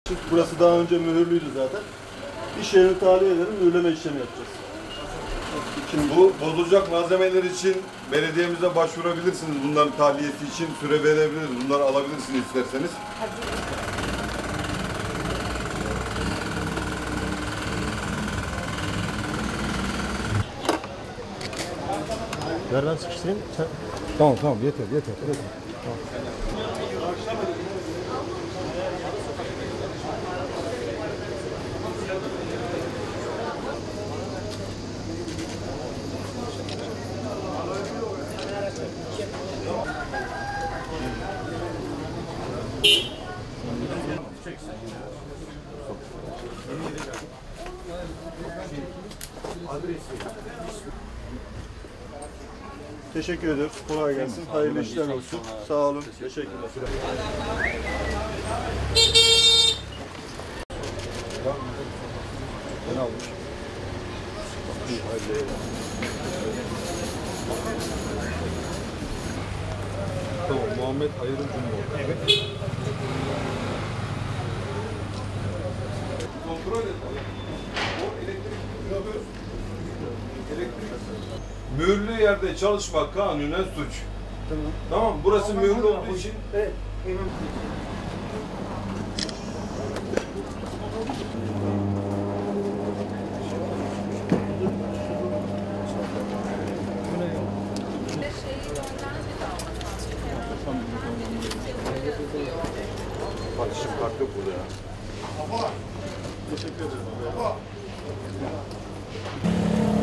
Burası daha önce mühürlüydü zaten. İş yerini tahliye ederim, mühürleme işlemi yapacağız. Bu bozulacak malzemeler için belediyemize başvurabilirsiniz. Bunların tahliyesi için süre verebiliriz. Bunları alabilirsiniz isterseniz. Ver ben sıkıştırayım. Sen... Tamam yeter. Tamam. Teşekkür ediyoruz. Kolay gelsin. Hayırlı işler olsun. Sağ olun. Teşekkürler. Ne almış? Tamam, Muhammed Hayır'ın Cumhur. Evet. Kontrol et. O elektrik mühürlü yerde çalışmak kanunen suç. Tamam. Burası mühürlü olduğu için. Evet. Partişim kart yok burada ya. Teşekkür ederim.